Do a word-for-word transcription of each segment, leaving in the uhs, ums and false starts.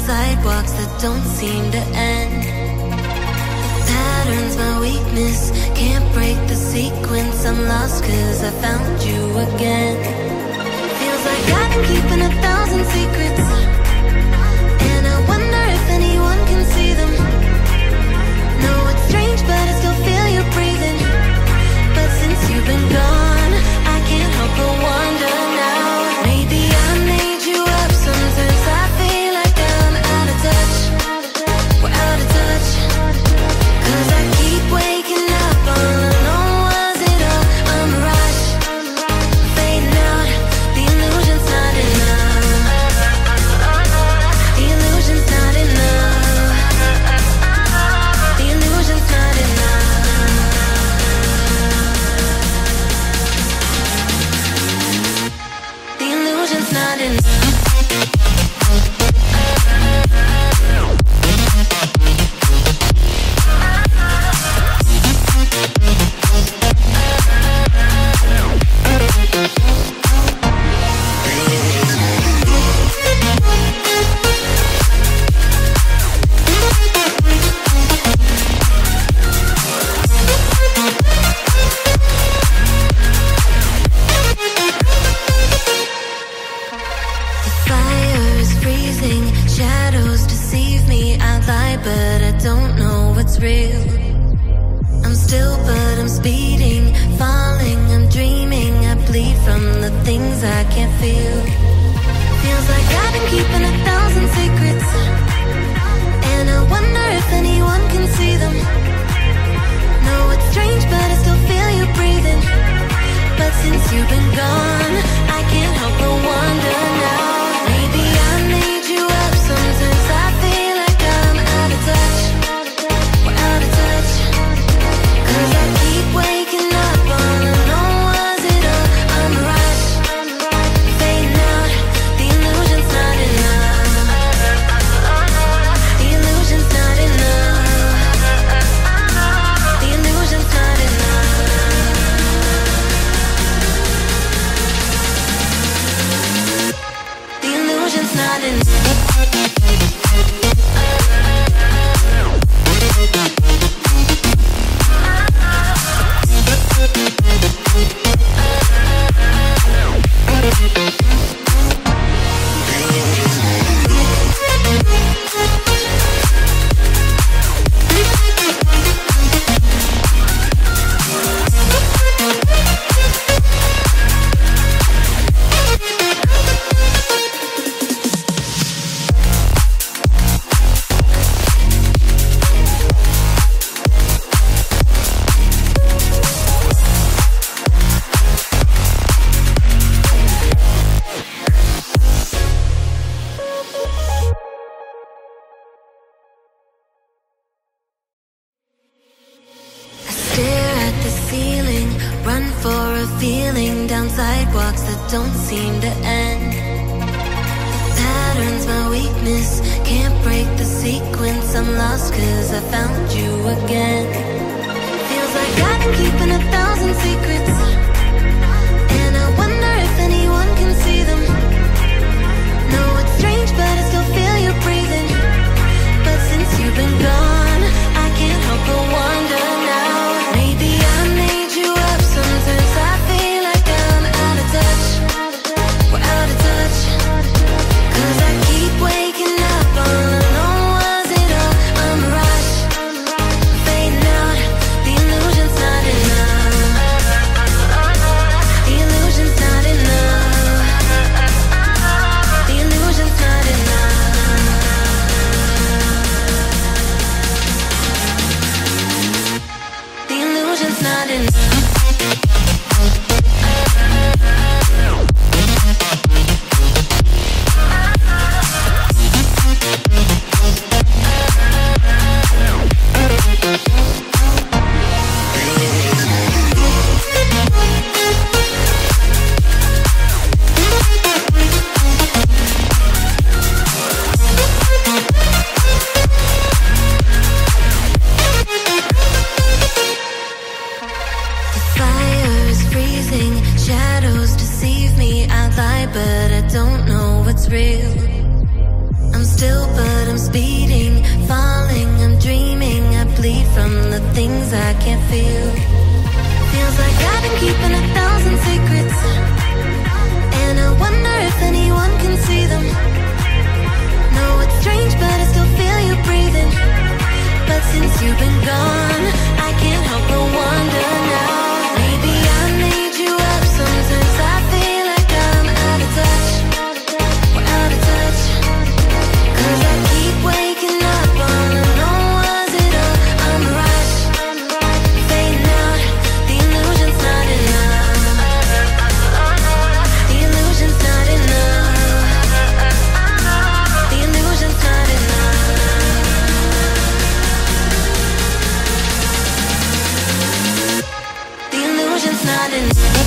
sidewalks that don't seem to end. Patterns my weakness, can't break the sequence. I'm lost cause I found you again. Feels like I've been keeping a thousand secrets, and I wonder if anyone can see them. No, it's strange but I still feel you breathing. But since you've been gone, I can't help but wonder now. Maybe I made you up. Sometimes I feel like I'm out of touch. We're out of touch. Cause I keep waking up all alone. Was it all a mirage? Fading out, the illusion's not enough. The illusion's not enough. The illusion's not enough. The illusion's not enough. But I don't know what's real. I'm still but I'm speeding, falling, I'm dreaming. I bleed from the things I can't feel. Feels like I've been keeping a thousand secrets, and I wonder if anyone can see them. No, it's strange but I still feel you breathing. But since you've been gone, I can't help but wonder now. Maybe I made you up. Sometimes I feel like I'm out of touch. We're out of touch. Cause I keep waking up all alone. Was it all a mirage? Fading out, the illusion's not enough. The illusion's not enough. The illusion's not enough. The illusion's not enough. Sidewalks that don't seem to end. Patterns my weakness, can't break the sequence. I'm lost cause I found you again. Feels like I've been keeping a thousand secrets, and I wonder if anyone can see them. No, it's strange but I still feel you breathing. But since you've been gone, I can't help but wonder now. Maybe I made you up. Sometimes I feel like I'm out of touch. We're out of touch. Cause I keep waking up all alone. Was it all a mirage? Fading out, the illusion's not enough. The illusion's not enough. The illusion's not enough. The illusion's not enough. But I don't know what's real. I'm still but I'm speeding, falling, I'm dreaming, I bleed from the things I can't feel. Feels like I've been keeping a thousand secrets, and I wonder if anyone can see them. No, it's strange but I still feel you breathing, but since you've been gone, I can't help but wonder now. Maybe I made you up, sometimes I feel like I'm out of touch. We're out of touch, 'cause I keep waking up all alone. Was it all a mirage? Fading out, the illusion's not enough. The illusion's not enough. The illusion's not enough. The illusion's not enough.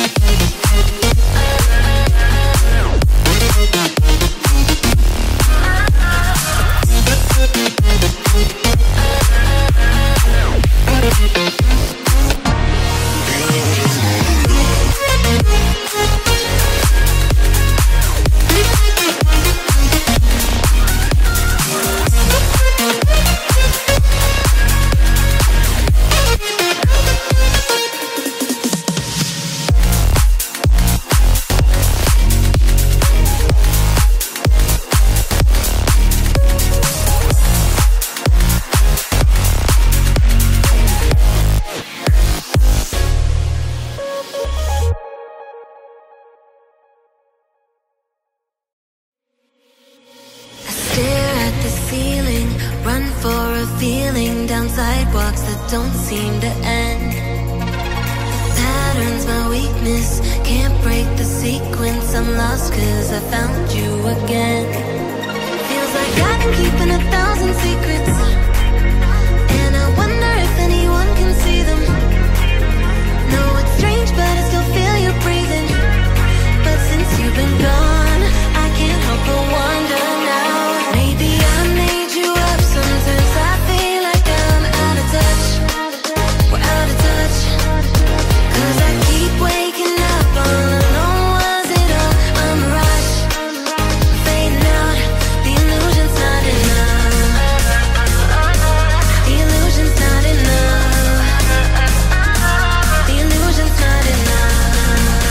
Sidewalks that don't seem to end. The pattern's my weakness, can't break the sequence. I'm lost 'cause I found you again. Feels like I've been keeping a thousand secrets, and I wonder if anyone can see them. No, it's strange but I still feel you breathing, but since you've been gone, I can't help but wonder now. Maybe I made you up, sometimes I feel like touch. We're out of touch, 'cause I keep waking up all alone. Was it all a mirage? Fading out, the illusion's not enough. The illusion's not enough. The illusion's not enough.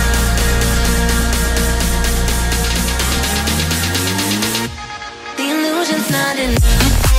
The illusion's not enough.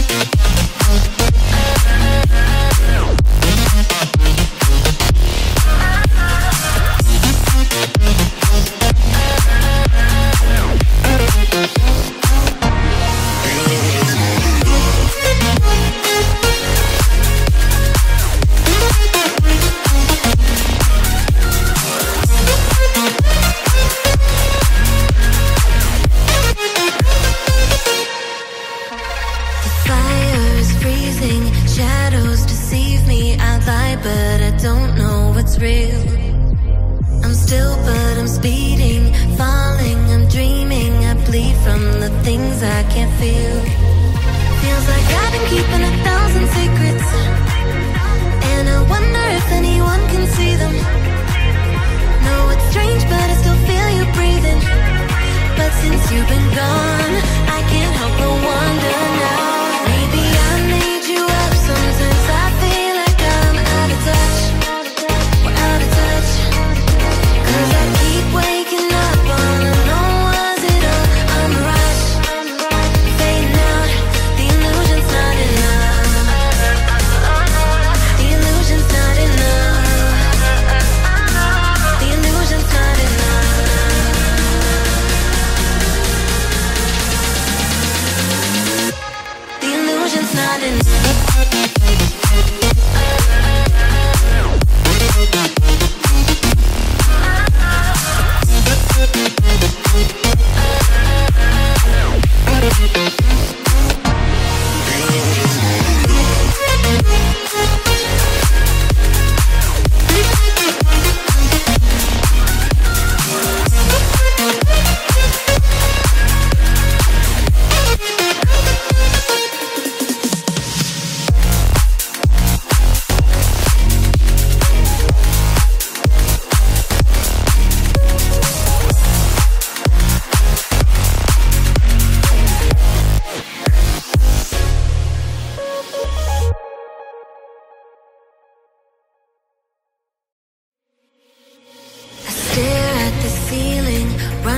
But I don't know what's real. I'm still but I'm speeding, falling, I'm dreaming, I bleed from the things I can't feel. Feels like I've been keeping a thousand secrets, and I wonder if anyone can see them. No, it's strange but I still feel you breathing, but since you've been gone, I can't help but wonder now. Maybe I made you up, sometimes I feel like I'm out of touch. We're out of touch, 'cause I keep waking up all alone. Was it all a mirage? Fading out, the illusion's not enough. The illusion's not enough. The illusion's not enough.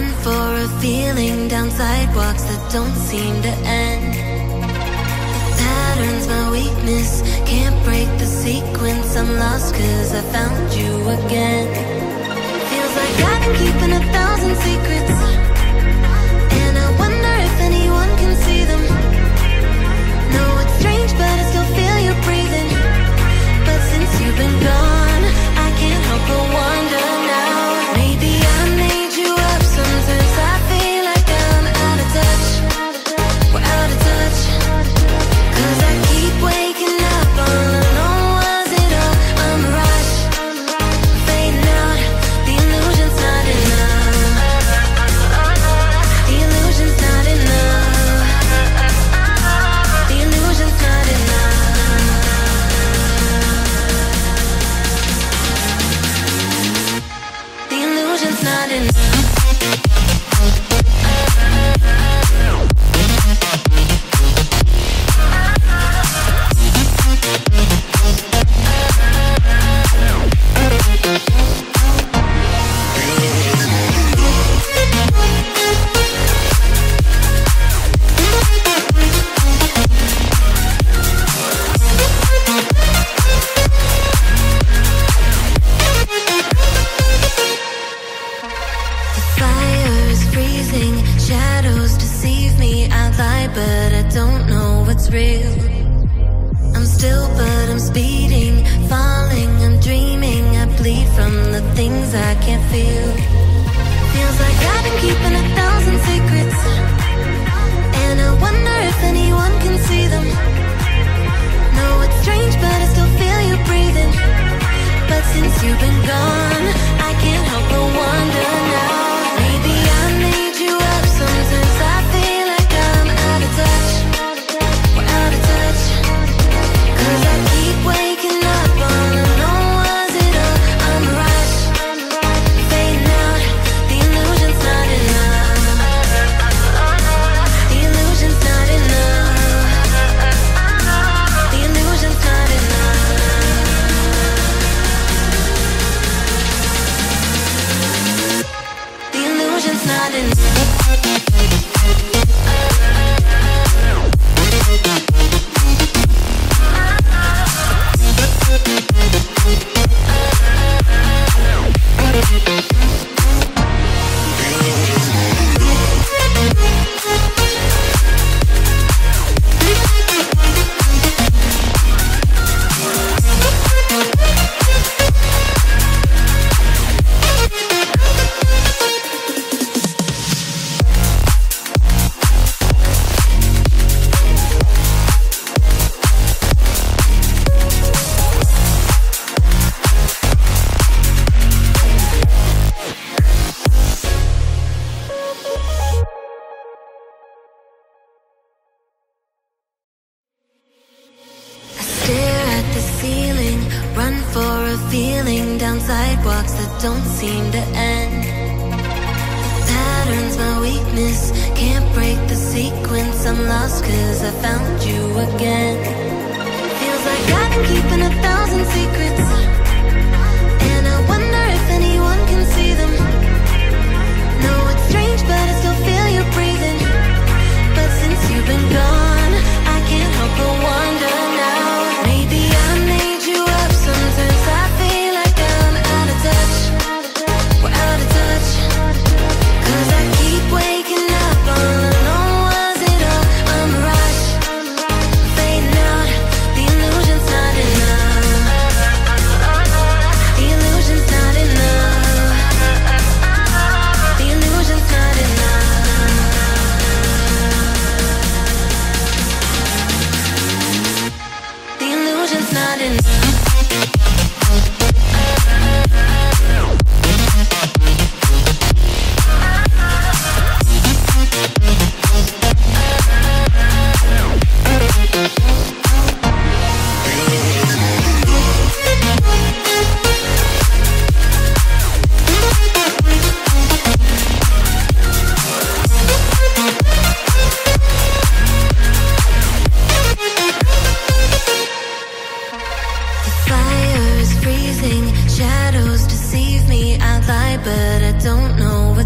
Run for a feeling down sidewalks that don't seem to end. The pattern's my weakness, can't break the sequence. I'm lost cause I found you again. Feels like I've been keeping a thousand secrets, and I wonder if anyone can see them. No, it's strange but I still feel you breathing. But since you've been gone, I can't help but wonder now. Maybe I made you up. Sometimes I feel like I'm out of touch. We're out of touch. Cause I keep waking up all alone. Was it all a mirage? Fading out, the illusion's not enough. The illusion's not enough. The illusion's not enough. The illusion's not enough. But I don't know what's real. I'm still but I'm speeding, falling, I'm dreaming. I bleed from the things I can't feel. Feels like I've been keeping a thousand secrets, and I wonder if anyone can see them. No, it's strange but I still feel you breathing. But since you've been gone, I can't help but wonder now. Maybe I made you up. Sometimes I feel like I'm out of touch. We're out of touch. Cause I keep waking up all alone. Was it all a mirage? Fading out, the illusion's not enough. The illusion's not enough. The illusion's not enough. The illusion's not enough. Sidewalks that don't seem to end. Pattern's my weakness, can't break the sequence. I'm lost cause I found you again. Feels like I've been keeping a thousand secrets, and I wonder if anyone can see them. No, it's strange but I still feel you breathing. But since you've been gone, I can't help but wonder now. Maybe I made you up. Sometimes I feel like I'm out of touch. We're out of touch. Cause I keep waking up all alone. Was it all a mirage? Fading out, the illusion's not enough. The illusion's not enough.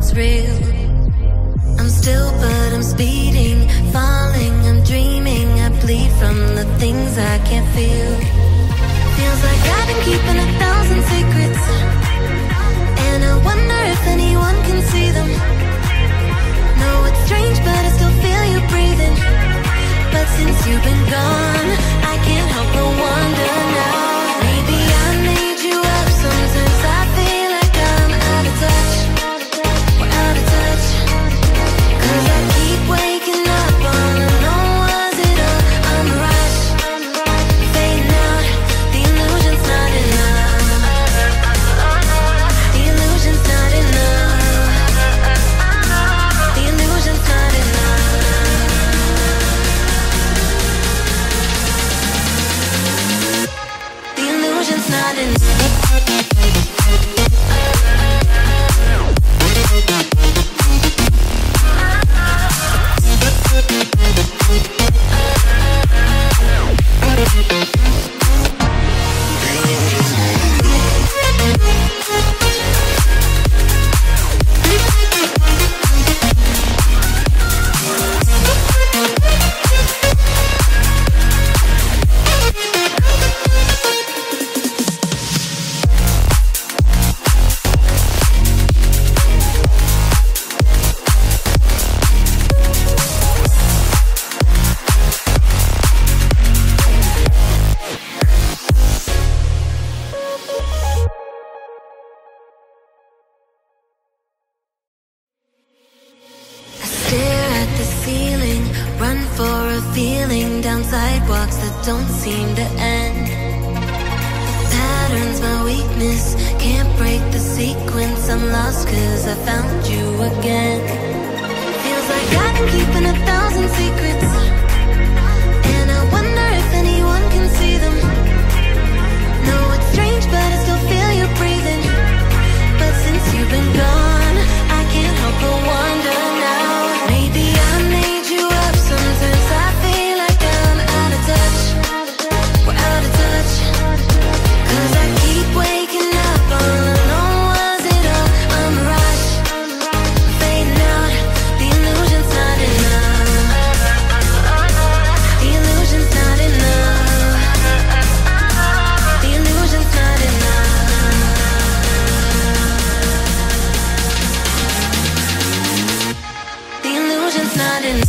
what's real. I'm still but I'm speeding, falling, I'm dreaming, I bleed from the things I can't feel. Feels like I've been keeping a thousand secrets, and I wonder if anyone can see them. No, it's strange but I still feel you breathing, but since you've been gone I can't help but wonder now. Maybe I made you up, sometimes I feel like I'm out of touch. We're out of touch, cause I keep waking up all alone. Was it all a mirage? Fading out, the illusion's not enough. The illusion's not enough. The illusion's not enough. The illusion's not enough. Sidewalks that don't seem to end. The pattern's my weakness, can't break the sequence. I'm lost cause I found you again. Feels like I've been keeping a thousand secrets, and I wonder if anyone can see them. No, it's strange but I still feel you breathing, but since you've been gone I can't help but wonder now. Maybe I made you up, sometimes I feel like touch. We're out of touch, cause I keep waking up all alone. Was it all a mirage? Fading out, the illusion's not enough. The illusion's not enough. The illusion's not enough. The illusion's not enough.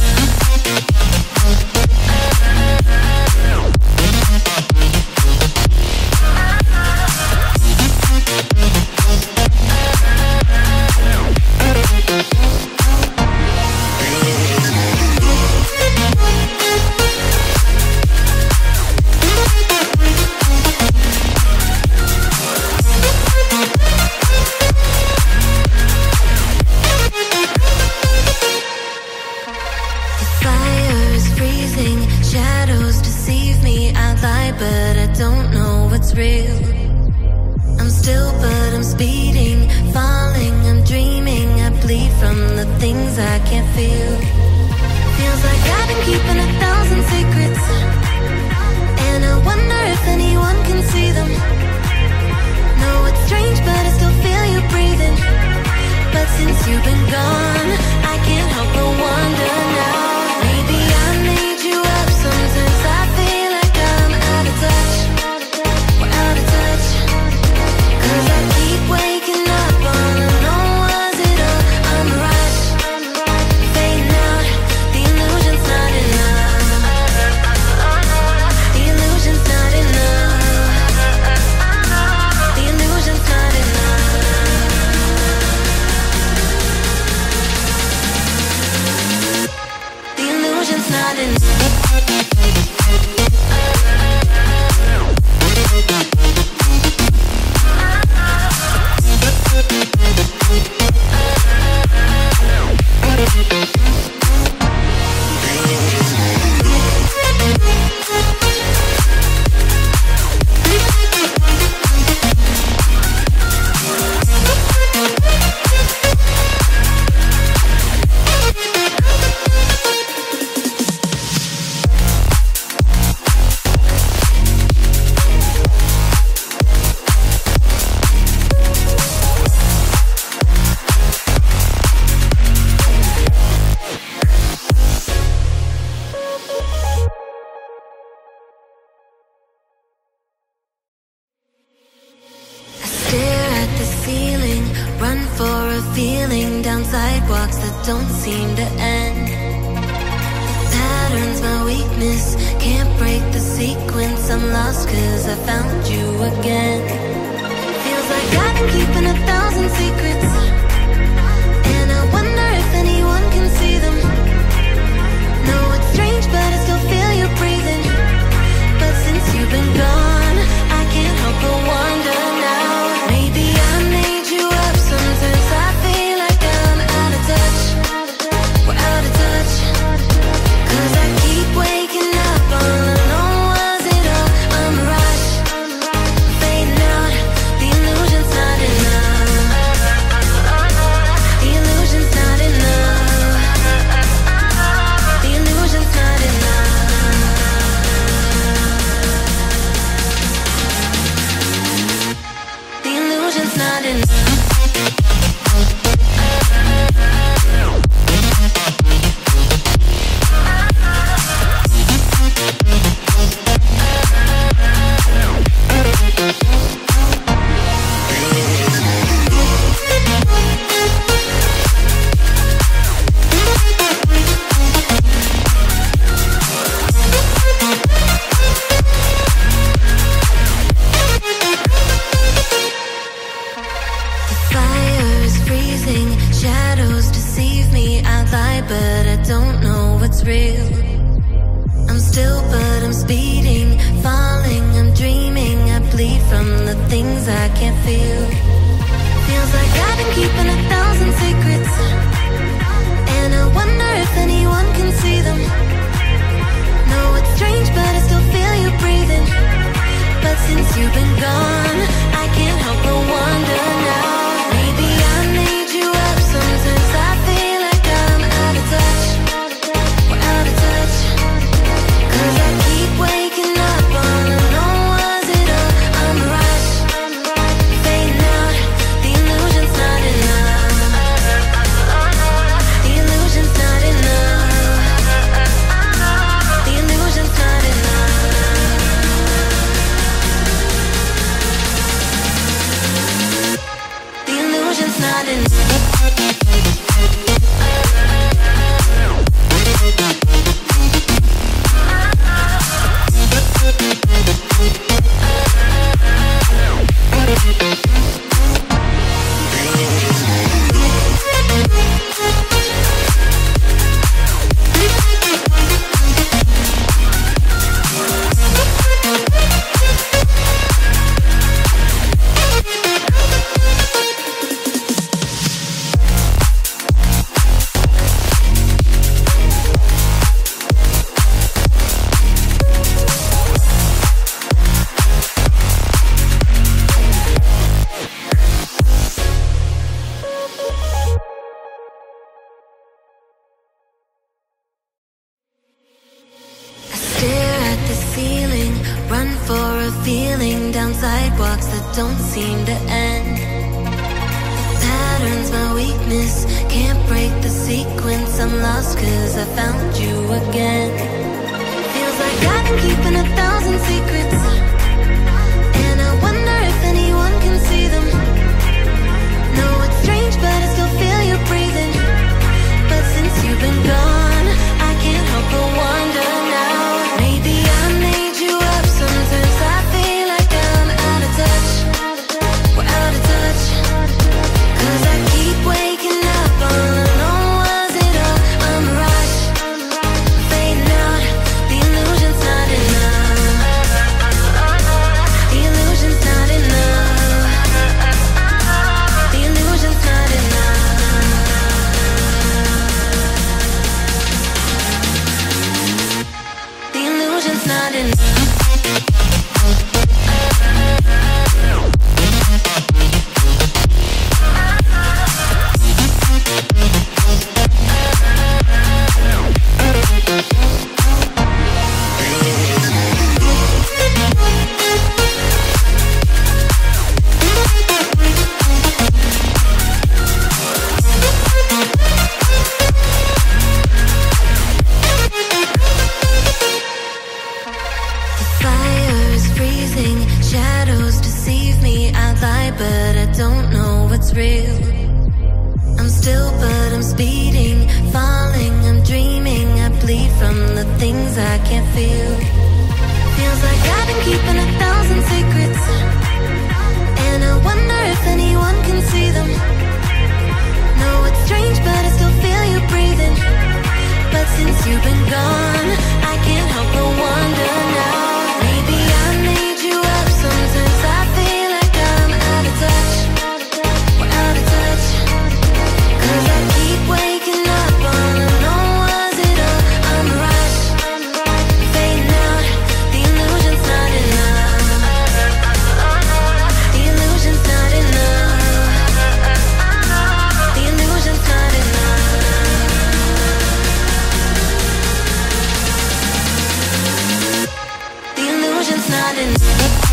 But I don't know what's real. I'm still but I'm speeding, falling, I'm dreaming, I bleed from the things I can't feel. Feels like I've been keeping a thousand secrets, and I wonder if anyone can see them. No, it's strange but I still feel you breathing, but since you've been gone I can't help but wonder now. Maybe I made you up, sometimes I feel like I'm out of touch. We're out of touch, cause I keep waking up all alone. Was it all a mirage? Fading out, the illusion's not enough. The illusion's not enough. The illusion's not enough. ceiling, down sidewalks that don't seem to end. Patterns my weakness, can't break the sequence. I'm lost cause I found you again. Feels like I've been keeping a thousand secrets, and I wonder if anyone can see them. No, it's strange but I still feel you breathing. But since you've been gone, I can't help but wonder now. Maybe I made you up. Sometimes I feel like I'm out of touch. We're out of touch. Cause I keep waking up all alone. Was it all a mirage? Fading out, the illusion's not enough. The illusion's not enough. The illusion's not enough. The illusion's not enough. But I don't know what's real. I'm still but I'm speeding, falling, I'm dreaming. I bleed from the things I can't feel. Feels like I've been keeping a thousand secrets, and I wonder if anyone can see them. No, it's strange but I still feel you breathing. But since you've been gone, I can't help but wonder now. Maybe I made you up. Sometimes I feel like I'm out of touch. We're out of touch. Cause I keep waking up all alone. Was it all a mirage? Fading out, the illusion's not enough. The illusion's not enough. The illusion's not enough. The illusion's not enough. Sidewalks that don't seem to end. Patterns my weakness, can't break the sequence. I'm lost cause I found you again. Feels like I've been keeping a thousand secrets, and I wonder if anyone can see them. No, it's strange but I still feel you breathing. But since you've been gone, I can't help but wonder now. Maybe I made you up. Sometimes I feel like I'm out of touch. We're out of touch. Cause I keep waking up all alone. Was it all a mirage? Fading out, the illusion's not enough. The illusion's not enough. The illusion's not enough. The illusion's not enough. speeding, falling, I'm dreaming, I bleed from the things I can't feel. Feels like I've been keeping a thousand secrets, and I wonder if anyone can see them. No, it's strange, but I still feel you breathing. But since you've been gone, I can't help but wonder now. Maybe I made you up. Sometimes I feel like I'm out of touch. We're out of touch. Cause I keep waking up, all alone. Was it all a mirage? Fading out, the illusion's not enough. The illusion's not enough. The illusion's not enough. The illusion's not enough.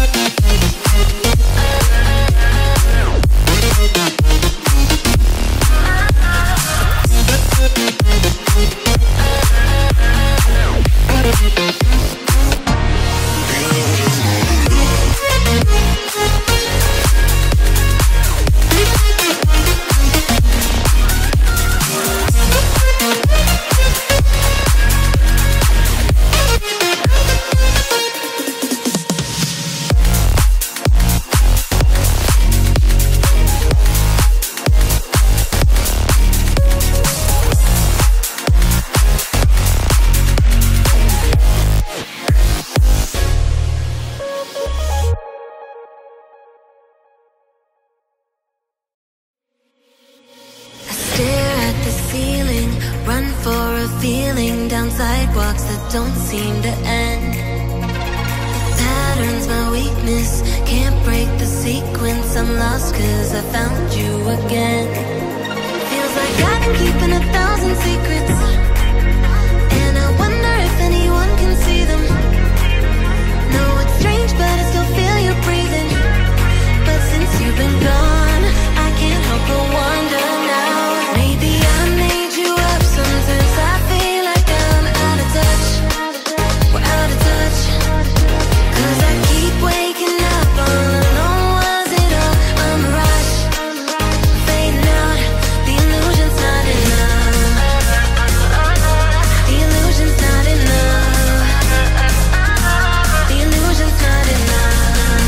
Sidewalks that don't seem to end. The pattern's my weakness, can't break the sequence. I'm lost cause I found you again. Feels like I've been keeping a thousand secrets, and I wonder if anyone can see them. No, it's strange, but I still feel you breathing. But since you've been gone, I can't help but wonder now. Maybe I made you up. Sometimes I feel like I'm out of touch. We're out of touch. Cause I keep waking up, all alone. Was it all a mirage? Fading out, the illusion's not enough. The illusion's not enough. The illusion's not enough.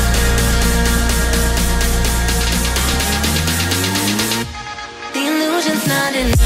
The illusion's not enough.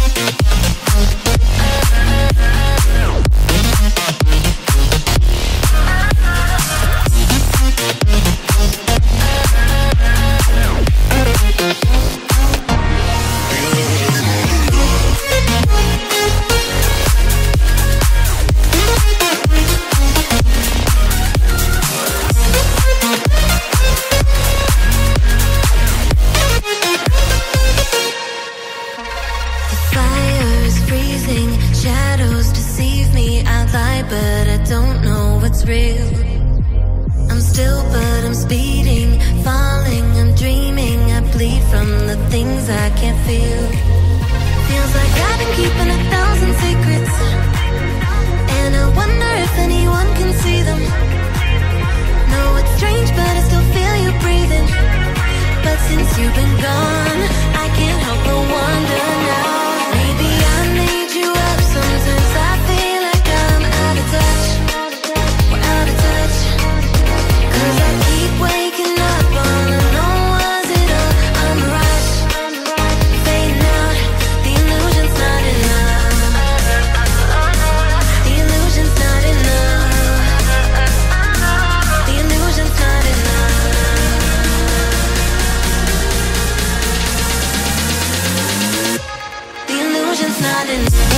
But I don't know what's real. I'm still, but I'm speeding, falling, I'm dreaming, I bleed from the things I can't feel. Feels like I've been keeping a thousand secrets, and I wonder if anyone can see them. No, it's strange, but I still feel you breathing. But since you've been gone, I can't help but wonder now. Maybe I made you up. Sometimes I feel like I'm out of touch. We're out of touch. Cause I keep waking up, all alone. Was it all a mirage? Fading out, the illusion's not enough. The illusion's not enough. The illusion's not enough. The illusion's not enough.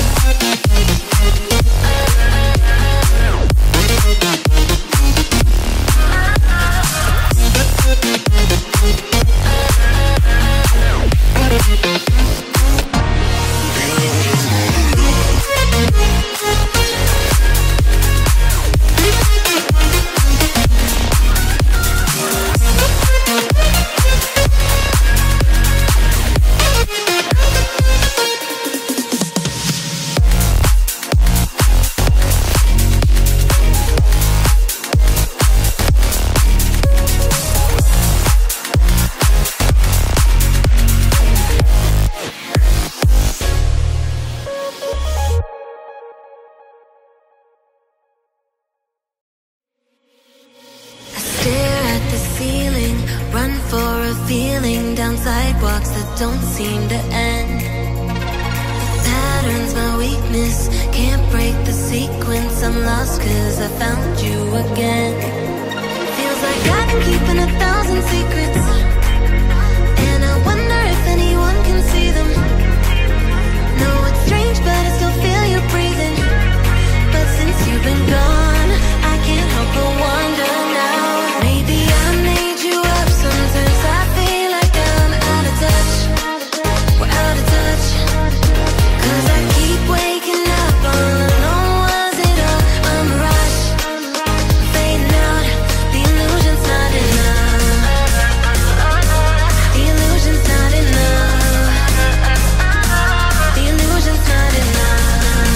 don't seem to end. Patterns my weakness, can't break the sequence. I'm lost cause I found you again. Feels like I've been keeping a thousand secrets, and I wonder if anyone can see them. No, it's strange but I still feel you breathing. But since you've been gone, I can't help but wonder now. Maybe I made you up. Sometimes I feel like I'm out of touch. We're out of touch. Cause I keep waking up all alone. Was it all a mirage? Fading out, the illusion's not enough. The illusion's not enough. The illusion's not enough.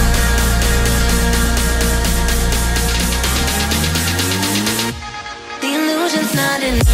The illusion's not enough.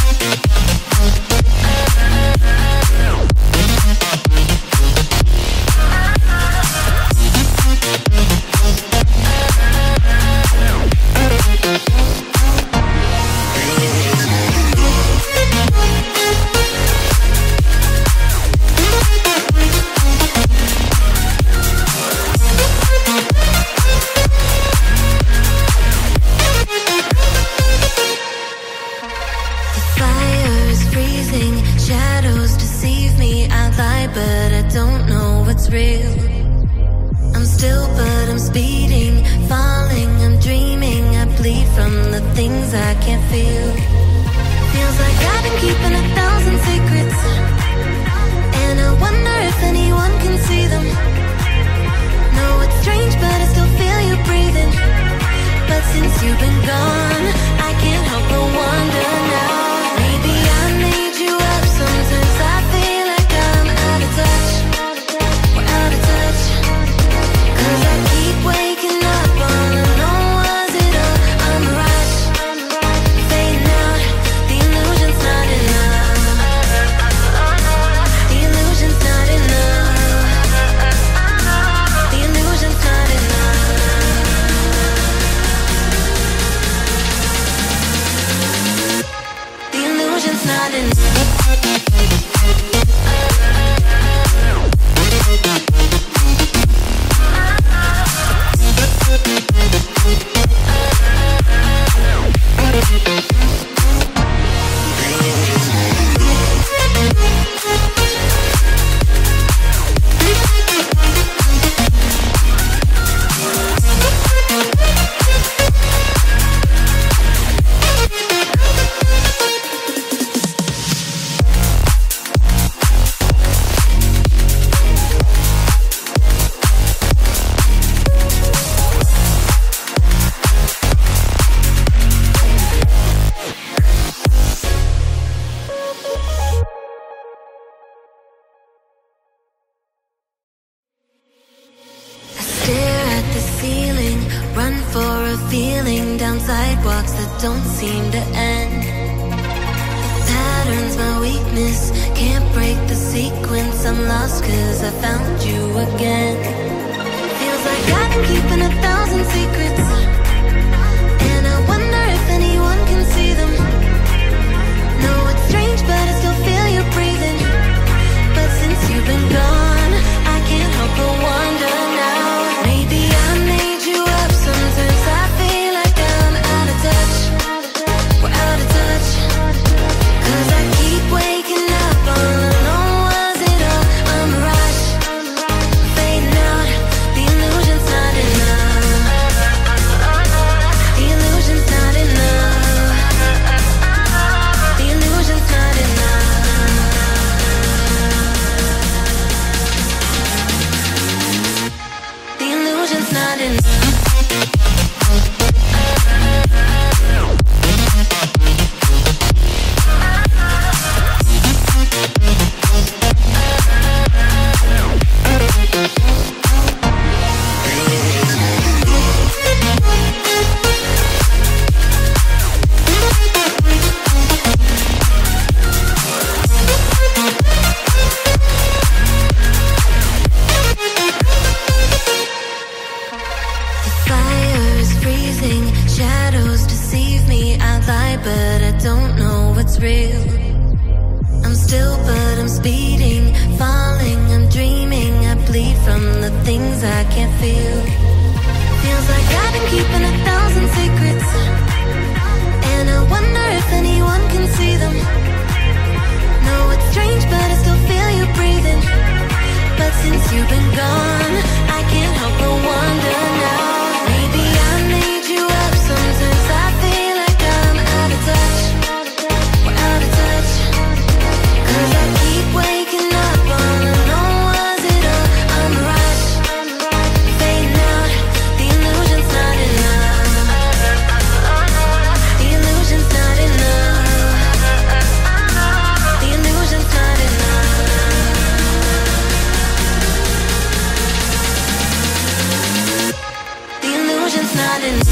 Don't seem to end. Patterns my weakness, can't break the sequence. I'm lost cause I found you again. Feels like I've been keeping a thousand secrets, and I wonder if anyone can see them. No, it's strange but I still feel you breathing. But since you've been gone, I can't help but wonder now. Maybe I made you up. Sometimes I feel like I'm out of touch. We're out of touch. Cause I keep waking up all alone. Was it all a mirage? Fading out, the illusion's not enough. The illusion's not enough. The illusion's not enough. The illusion's not enough. But I don't know what's real. I'm still, but I'm speeding, I can't feel. Feels like I've been keeping a thousand secrets, and I wonder if anyone can see them. No, it's strange, but I still feel you breathing. But since you've been gone, I can't help but wonder now. Maybe I made you up. Sometimes I feel like I'm out of touch. We're out of touch. Cause I keep waking up all alone. Was it all a mirage? Fading out, the illusion's not enough. The illusion's not enough. The illusion's not enough. The illusion's not enough.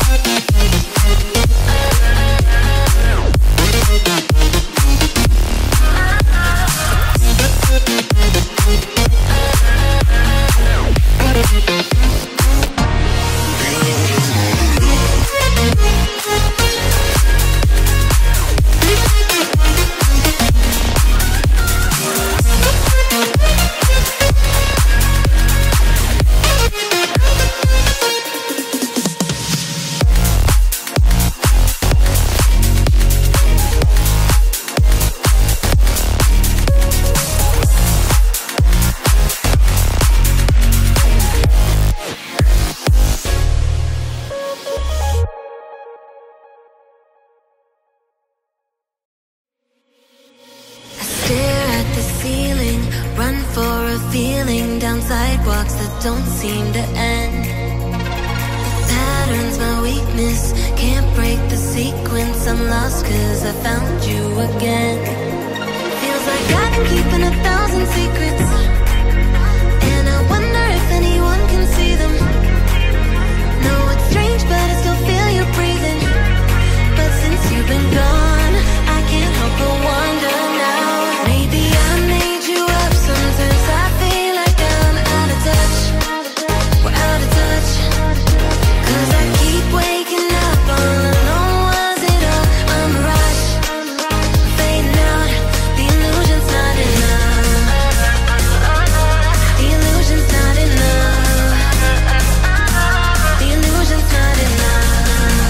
Sidewalks that don't seem to end. Patterns my weakness, can't break the sequence. I'm lost cause I found you again. Feels like I've been keeping a thousand secrets, and I wonder if anyone can see them. No, it's strange, but I still feel you breathing. But since you've been gone, I can't help but wonder now. Maybe I made you up. Sometimes I feel like I'm out of touch. We're out of touch. Cause I keep waking up all alone. Was it all a mirage? Fading out, the illusion's not enough. The illusion's not enough. The illusion's not enough.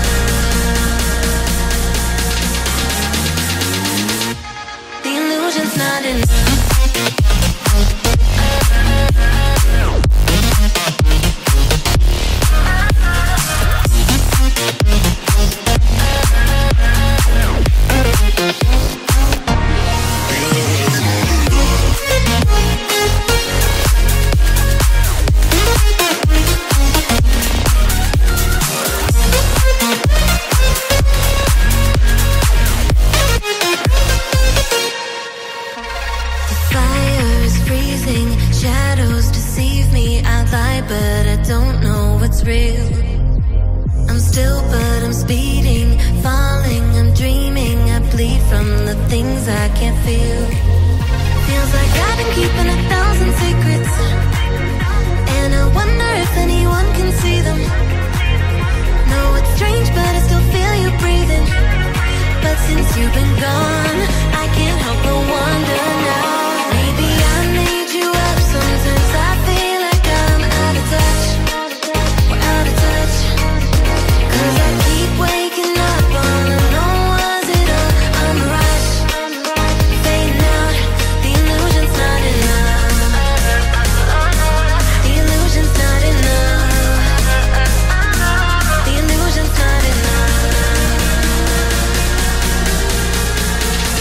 The illusion's not enough. But I don't know what's real. I'm still, but I'm speeding, falling, I'm dreaming. I bleed from the things I can't feel. Feels like I've been keeping a thousand secrets, and I wonder if anyone can see them. No, it's strange, but I still feel you breathing. But since you've been gone, I can't help but wonder now. Maybe I made you up. Sometimes I feel like I'm out of touch. We're out of touch. Cause I keep waking up all alone. Was it all a mirage? Fading out, the illusion's not enough. The illusion's not enough. The illusion's not enough.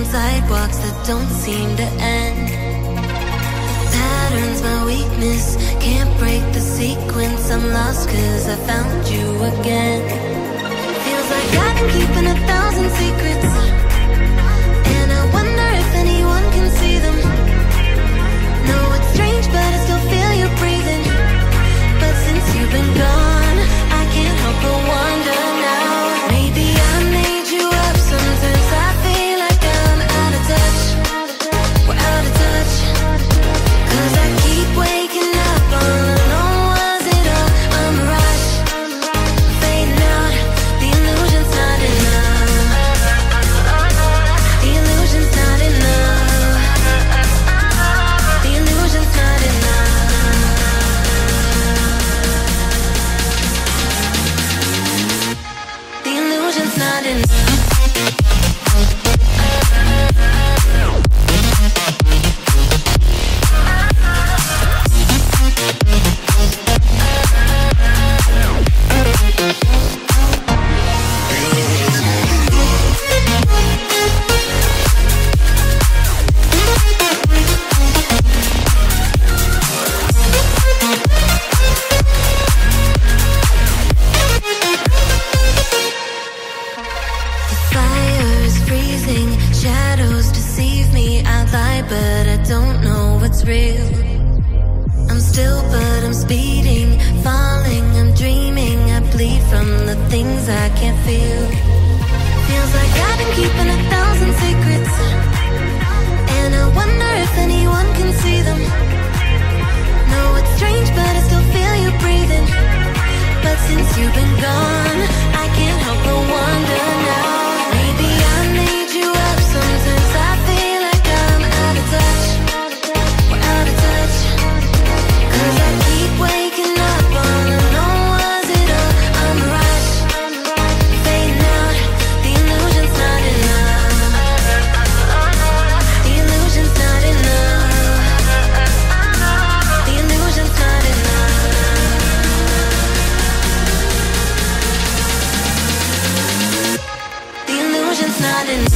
sidewalks that don't seem to end. Patterns my weakness, can't break the sequence. I'm lost cause I found you again. Feels like I've been keeping a thousand secrets, and I wonder if anyone can see them. No, it's strange but I still feel you breathing. But since you've been gone, I can't help but wonder now. Maybe I made you up. Sometimes I feel like I'm out of touch. We're out of touch. Cause I keep waking up all alone. Was it all a mirage? Fading out, the illusion's not enough. The illusion's not enough. The illusion's not enough. The illusion's not enough. But I don't know what's real. I'm still but I'm speeding, falling, I'm dreaming. I bleed from the things I can't feel. Feels like I've been keeping a thousand secrets, and I wonder if anyone can see them. No, it's strange but I still feel you breathing. But since you've been gone, I can't help but wonder now. Maybe I made you up. Sometimes I feel like I'm out of touch. We're out of touch. Cause I keep waking up all alone. Was it all a mirage? Fading out, the illusion's not enough. The illusion's not enough. The illusion's not enough. The illusion's not enough.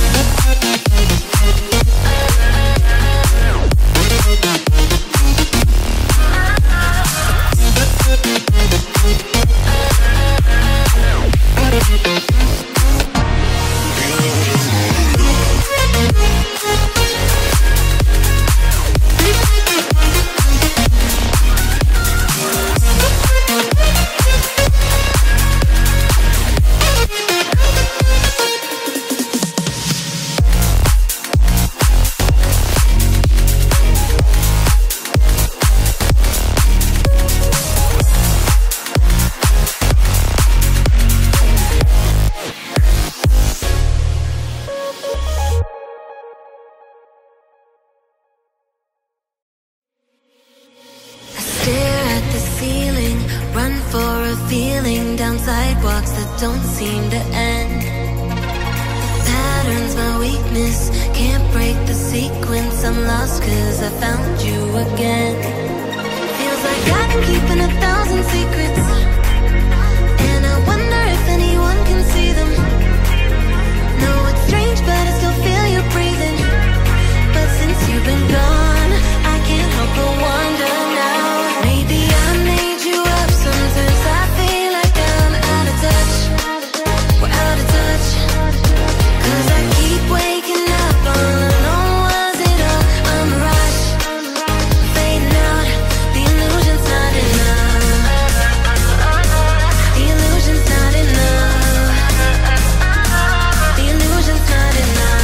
Sidewalks that don't seem to end. Patterns my weakness, can't break the sequence. I'm lost cause I found you again. Feels like I've been keeping a thousand secrets, and I wonder if anyone can see them. No, it's strange but I still feel you breathing. But since you've been gone, I can't help but wonder now. Maybe I made you up. Sometimes I feel like I'm out of touch. We're out of touch. Cause I keep waking up all alone. Was it all a mirage? Fading out, the illusion's not enough. The illusion's not enough. The illusion's not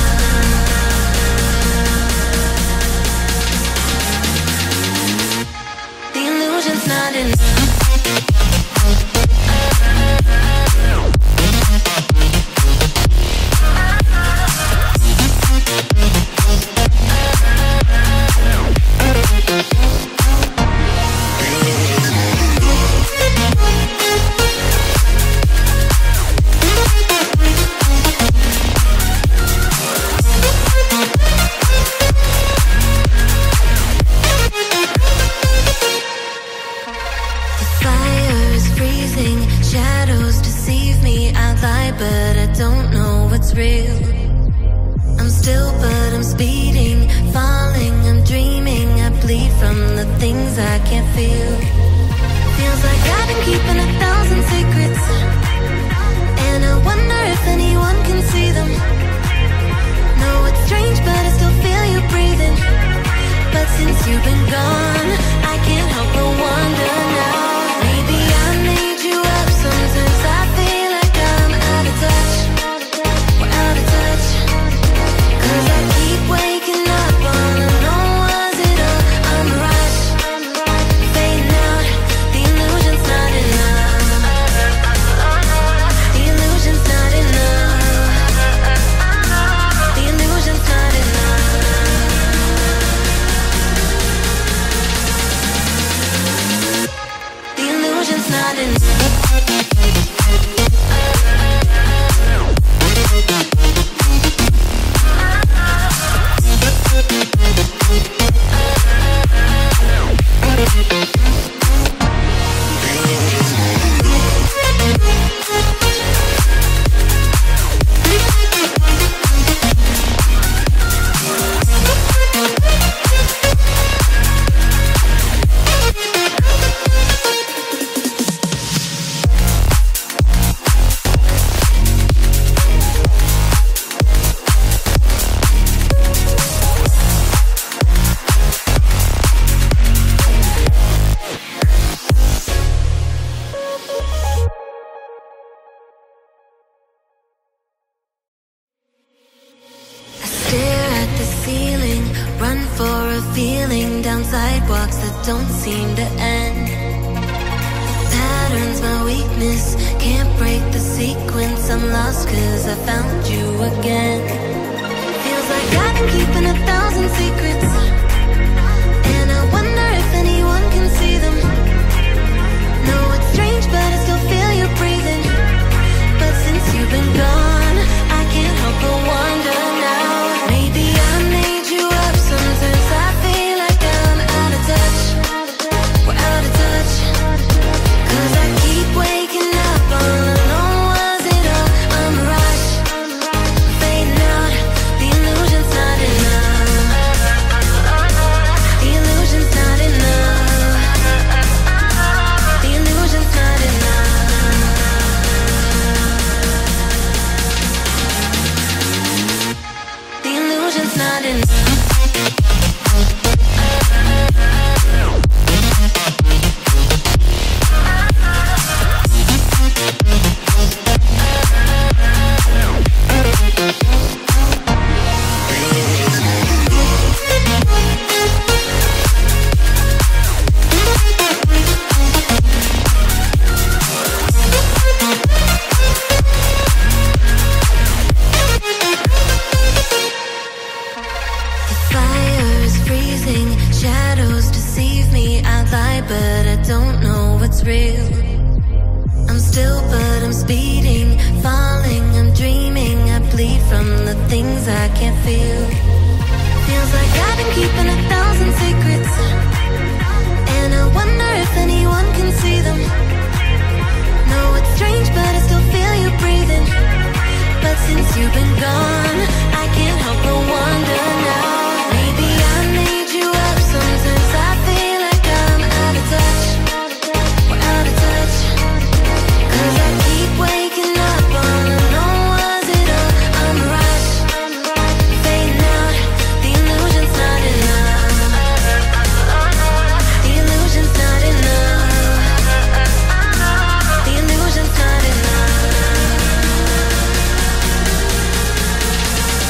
enough. The illusion's not enough. Shadows deceive me, I lie, but I don't know what's real. I'm still but I'm speeding, falling, I'm dreaming, I bleed from the things I can't feel. Feels like I've been keeping a thousand secrets, and I wonder if anyone can see them. No, it's strange but I still feel you breathing, but since you've been gone I can't help but wonder now. Maybe I made you up, sometimes I feel like I'm out of touch. We're out of touch, 'cause I keep waking up all alone. Was it all a mirage? Fading out, the illusion's not enough. The illusion's not enough. The illusion's not enough. The illusion's not enough. Sidewalks that don't seem to end. Patterns my weakness, can't break the sequence. I'm lost 'cause I found you again. Feels like I've been keeping a thousand secrets, and I wonder if anyone can see them. No, it's strange but I still feel you breathing, but since you've been gone I can't help but wonder now. Maybe I made you up, sometimes I feel like I'm out of touch. We're out of touch, 'cause I keep waking up all alone. Was it all a mirage? Fading out, the illusion's not enough. The illusion's not enough. The illusion's not enough. The illusion's not enough. But I don't know what's real. I'm still but I'm speeding, falling, I'm dreaming, I bleed from the things I can't feel. Feels like I've been keeping a thousand secrets, and I wonder if anyone can see them. No, it's strange but I still feel you breathing, but since you've been gone I can't help but wonder now. Maybe I made you up, sometimes I feel like I'm out of touch. We're out of touch, 'cause I keep waking up all alone. Was it all a mirage? Fading out, the illusion's not enough. The illusion's not enough. The illusion's not enough.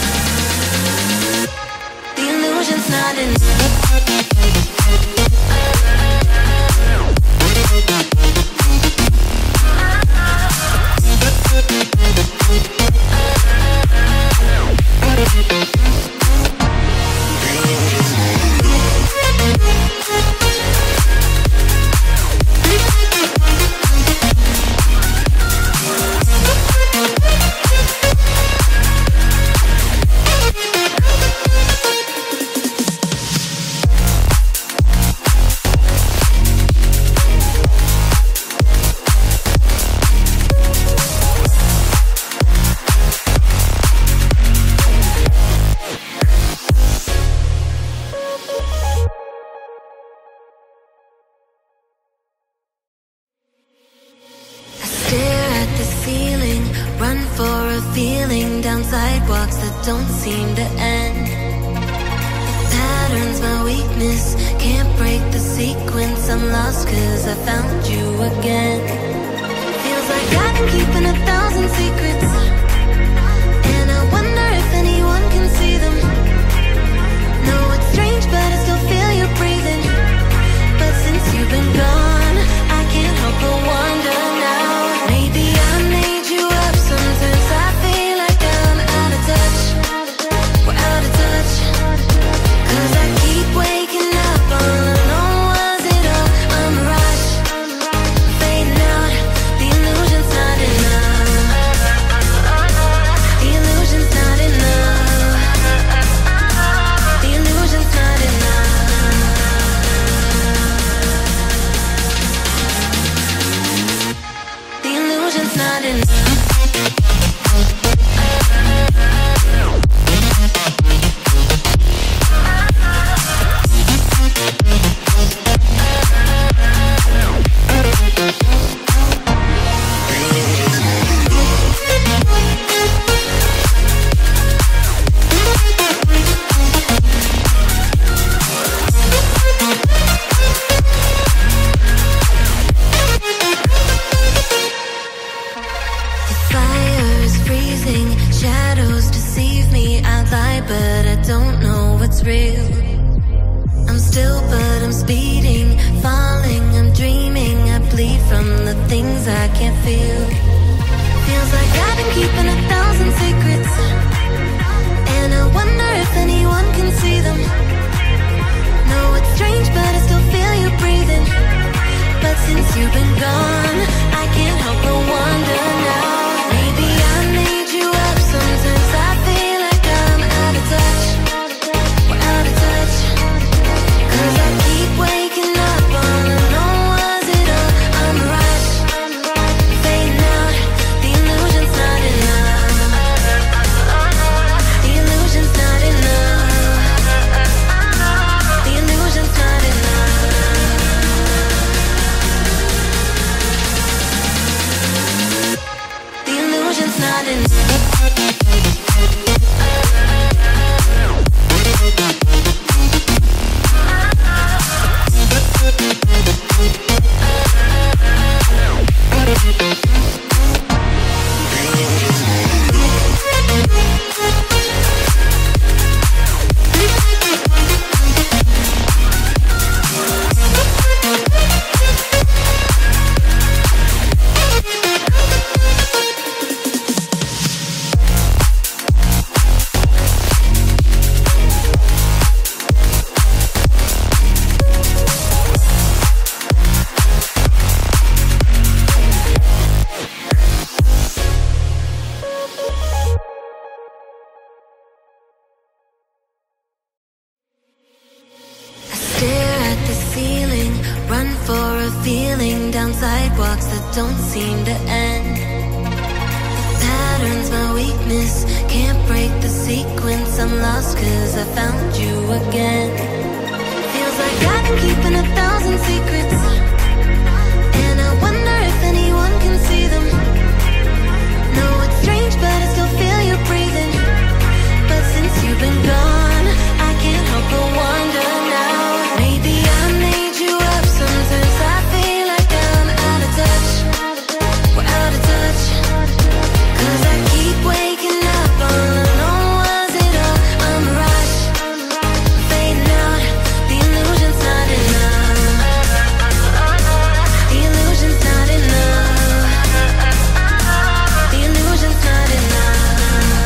sidewalks that don't seem to end. Patterns my weakness, can't break the sequence. I'm lost cause I found you again. Feels like I've been keeping a thousand secrets, and I wonder if anyone can see them. No, it's strange but I still feel you breathing. But since you've been gone, I can't help but wonder now. Maybe I made you up. Sometimes I feel like I'm out of touch. We're out of touch. Cause I keep waking up all alone. Was it all a mirage? Fading out, the illusion's not enough. The illusion's not enough. The illusion's not enough. The illusion's not enough. But I don't know what's real. I'm still but I'm speeding, falling, I'm dreaming. I bleed from the things I can't feel. Feels like I've been keeping a thousand secrets, and I wonder if anyone can see them. No, it's strange but I still feel you breathing. But since you've been gone, I can't help but wonder now. Maybe I made you up. Sometimes I feel like I'm out of touch. We're out of touch. Cause I keep waking up all alone. Was it all a mirage? Fading out, the illusion's not enough. The illusion's not enough. The illusion's not enough. The illusion's not enough. Run for a feeling down sidewalks that don't seem to end. Patterns my weakness, can't break the sequence. I'm lost cause I found you again. Feels like I've been keeping a thousand secrets, and I wonder if anyone can see them. No, it's strange but I still feel you breathing. But since you've been gone, I can't help but wonder now. Maybe I made you up. Sometimes I feel like I'm out of touch. We're out of touch. Cause I keep waking up all alone. Was it all a mirage? Fading out, the illusion's not enough. The illusion's not enough. The illusion's not enough.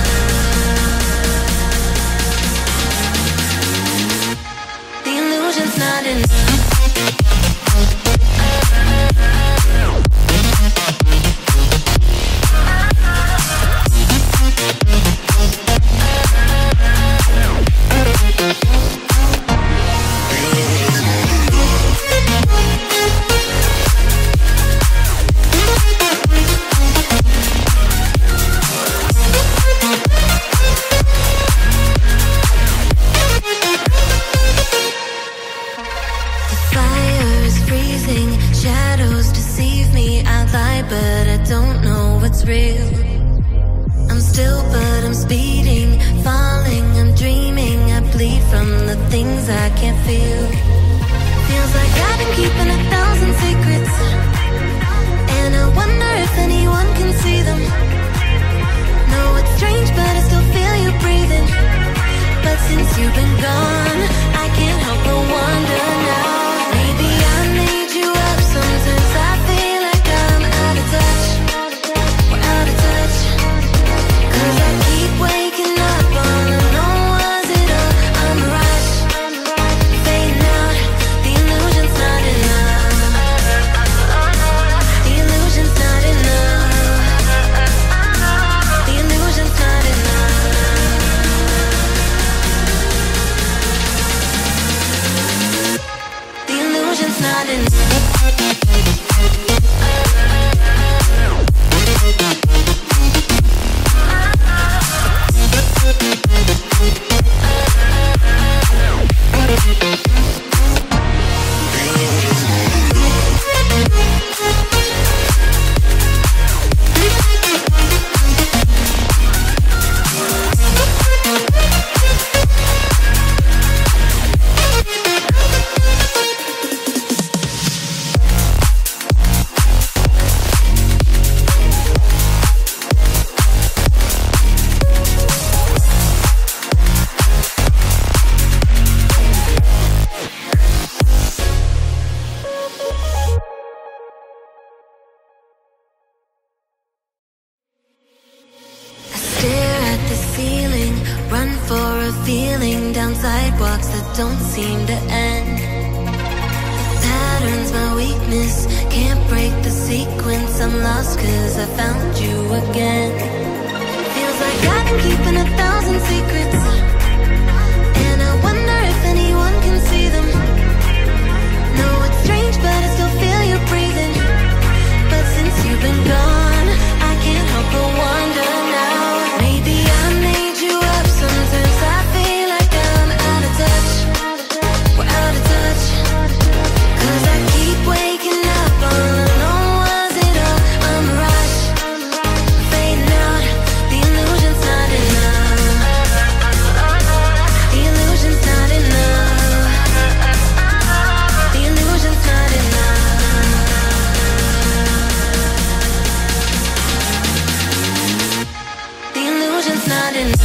The illusion's not enough. But I don't know what's real. I'm still but I'm speeding, falling, I'm dreaming, I bleed from the things I can't feel. Feels like I've been keeping a thousand secrets, and I wonder if anyone can see them. No, it's strange, but I still feel you breathing. But since you've been gone, I can't help but wonder now. Maybe I made you up. Sometimes I feel like I'm out of touch. We're out of touch. Cause I keep waking up all alone. Was it all a mirage? Fading out, the illusion's not enough. The illusion's not enough. The illusion's not enough. The illusion's not enough. Sidewalks that don't seem to end. Patterns my weakness, can't break the sequence. I'm lost cause I found you again. Feels like I've been keeping a thousand secrets, and I wonder if anyone can see them. No, it's strange, but I still feel you breathing. But since you've been gone, I can't help but wonder now. Maybe I made you up. Sometimes I feel like I'm out of touch. We're out of touch. Cause I keep waking up all alone. Was it all a mirage? Fading out, the illusion's not enough. The illusion's not enough. The illusion's not enough. The illusion's not enough.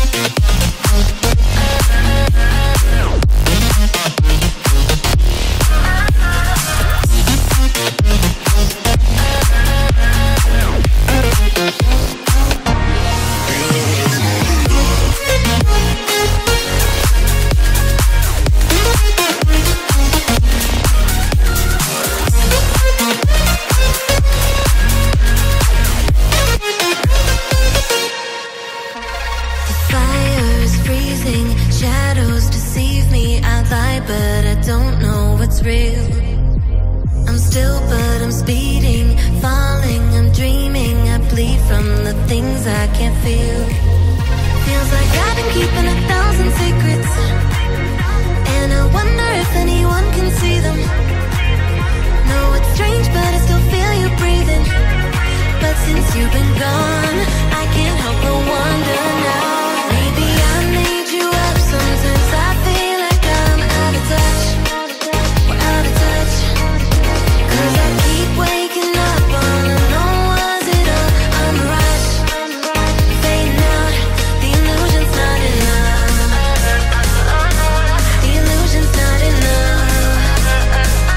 But I don't know what's real. I'm still, but I'm speeding, falling, I'm dreaming, I bleed from the things I can't feel. Feels like I've been keeping a thousand secrets, and I wonder if anyone can see them. No, it's strange, but I still feel you breathing. But since you've been gone, I can't help but wonder now. Maybe I made you up. Sometimes I feel like I'm out of touch. We're out of touch. Cause I keep waking up all alone. Was it all a mirage? Fading out, the illusion's not enough. The illusion's not enough.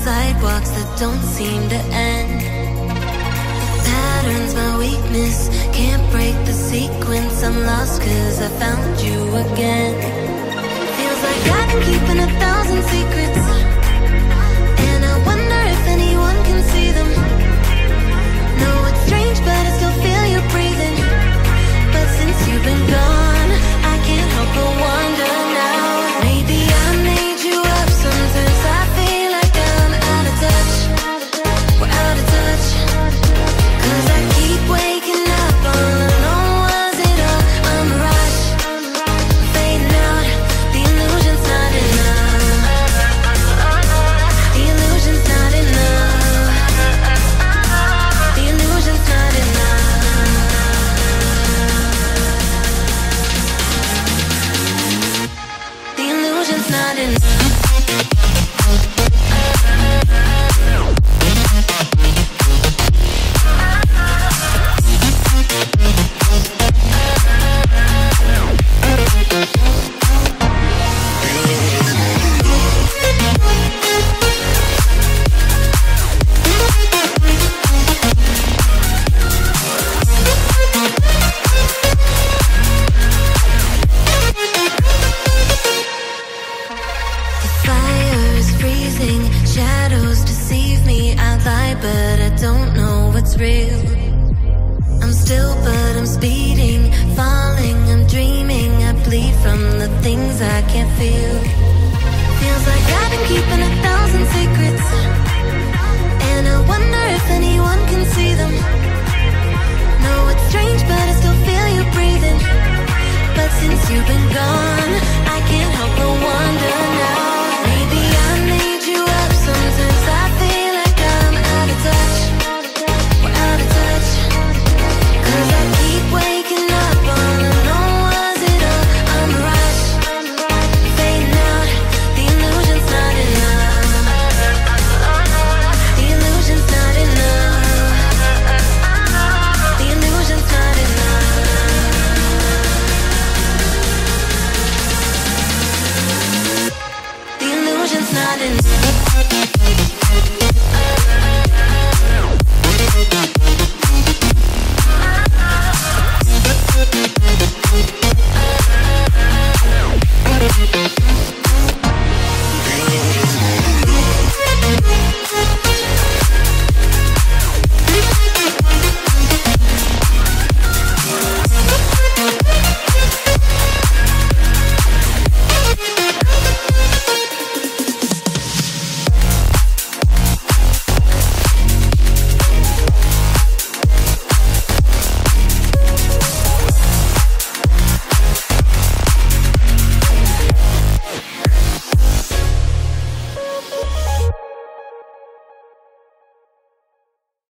sidewalks that don't seem to end. Patterns my weakness, can't break the sequence. I'm lost cause I found you again. Feels like I've been keeping a thousand secrets, and I wonder if anyone can see them. No, it's strange but I still feel you breathing. But since you've been gone, I can't help but wonder now. Maybe I made you up. Sometimes I feel like I'm out of touch. We're out of touch. Cause I keep waking up all alone. Was it all a mirage? Fading out, the illusion's not enough. The illusion's not enough. The illusion's not enough. The illusion's not enough. But I don't know what's real. I'm still but I'm speeding, falling, I'm dreaming. I bleed from the things I can't feel. Feels like I've been keeping a thousand secrets, and I wonder if anyone can see them. No, it's strange but I still feel you breathing. But since you've been gone, I can't help but wonder now. Maybe I made you up. Sometimes I feel like I'm out of touch. We're out of touch. Cause I keep waking up all alone. Was it all a mirage? Fading out, the illusion's not enough. The illusion's not enough. The illusion's not enough. The illusion's not enough.